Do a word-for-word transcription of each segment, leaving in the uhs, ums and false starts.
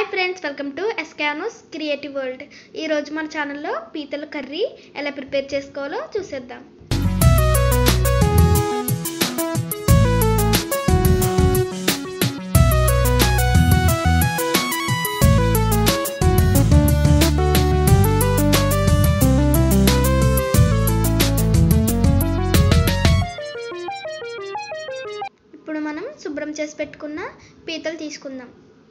Friends, welcome to ఎస్కానోస్ creative world. ఈరోజు మన ఛానల్లో పీతల కర్రీ ఎలా ప్రిపేర్ చేసుకోవాలో చూసేద్దాం. ఇప్పుడు మనం శుభ్రం చేసి పెట్టుకున్న పీతలు తీసుకుందాం.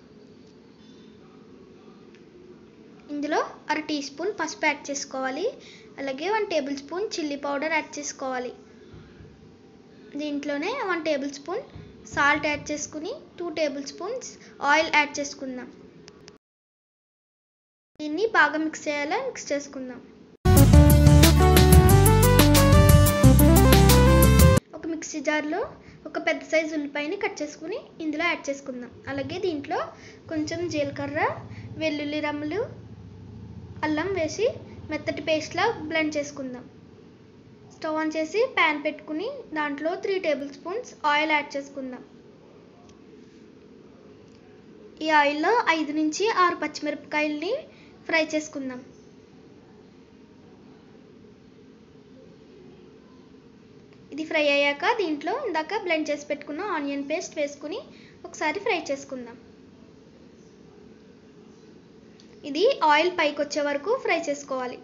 ఇందులో అర టీ స్పూన్ పసుపు యాడ్ చేసుకోవాలి. అలాగే one tablespoon chilli powder add చేసుకోవాలి. దీంట్లోనే one tablespoon salt add చేసుకుని two tablespoons oil add చేసుకుందాం. దీన్ని బాగా మిక్స్ చేయాలా మిక్స్ చేసుకుందాం. ఒక మిక్సీ జార్లో ఒక పెద్ద సైజు ఉల్లిపాయని కట్ చేసుకుని ఇందులో యాడ్ చేసుకుందాం. అలాగే దీంట్లో కొంచెం జీలకర్ర, వెల్లుల్లి రమ్మలు, అల్లం వేసి మెత్తటి పేస్ట్లా బ్లెండ్ చేసుకుందాం. స్టవ్ ఆన్ చేసి ప్యాన్ పెట్టుకుని దాంట్లో three tablespoons oil add చేసుకుందాం. ఈ ఆయిల్లో ఐదు నుంచి ఆరు పచ్చిమిరపకాయల్ని ఫ్రై చేసుకుందాం. ఇది ఫ్రై అయ్యాక దీంట్లో ఇందాక బ్లెండ్ చేసి పెట్టుకున్న ఆనియన్ పేస్ట్ వేసుకుని ఒకసారి ఫ్రై చేసుకుందాం. ఇది ఆయిల్ పైకి వచ్చే వరకు ఫ్రై చేసుకోవాలి.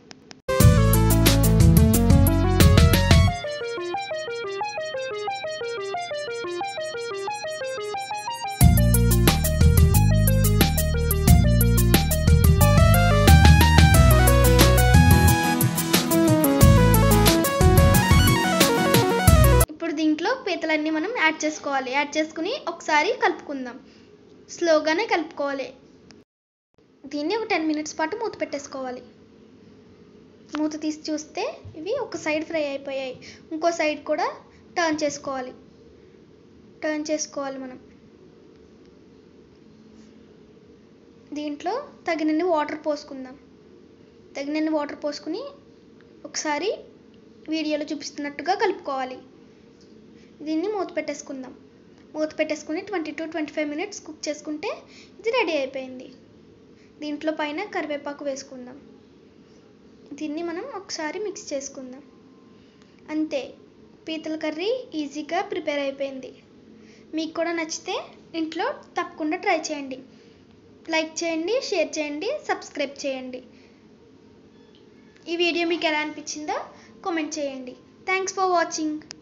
ఇప్పుడు దీంట్లో పీతలన్నీ మనం యాడ్ చేసుకోవాలి. యాడ్ చేసుకుని ఒకసారి కలుపుకుందాం. స్లోగానే కలుపుకోవాలి. దీన్ని ఒక టెన్ మినిట్స్ పాటు మూత పెట్టేసుకోవాలి. మూత తీసి చూస్తే ఇవి ఒక సైడ్ ఫ్రై అయిపోయాయి. ఇంకో సైడ్ కూడా టర్న్ చేసుకోవాలి. టర్న్ చేసుకోవాలి మనం. దీంట్లో తగినన్ని వాటర్ పోసుకుందాం. తగినన్ని వాటర్ పోసుకుని ఒకసారి వీడియోలో చూపిస్తున్నట్టుగా కలుపుకోవాలి. దీన్ని మూత పెట్టేసుకుందాం. మూత పెట్టేసుకుని twenty to twenty five minutes cook చేసుకుంటే ఇది రెడీ అయిపోయింది. దీంట్లో పైన కరివేపాకు వేసుకుందాం. దీన్ని మనం ఒకసారి మిక్స్ చేసుకుందాం. అంతే, పీతల కర్రీ ఈజీగా ప్రిపేర్ అయిపోయింది. మీకు కూడా నచ్చితే ఇంట్లో తప్పకుండా ట్రై చేయండి. లైక్ చేయండి, షేర్ చేయండి, సబ్స్క్రైబ్ చేయండి. ఈ వీడియో మీకు ఎలా అనిపించిందో కామెంట్ చేయండి. Thanks for watching.